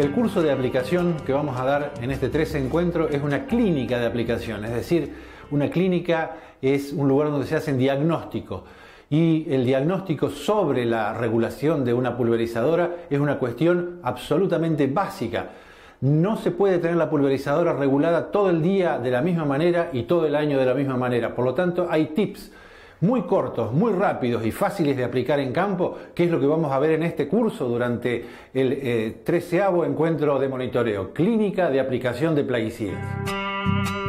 El curso de aplicación que vamos a dar en este 13 encuentro es una clínica de aplicación, es decir, una clínica es un lugar donde se hacen diagnósticos y el diagnóstico sobre la regulación de una pulverizadora es una cuestión absolutamente básica. No se puede tener la pulverizadora regulada todo el día de la misma manera y todo el año de la misma manera. Por lo tanto, hay tips muy cortos, muy rápidos y fáciles de aplicar en campo, que es lo que vamos a ver en este curso durante el 13º encuentro de monitoreo, clínica de aplicación de plaguicidas.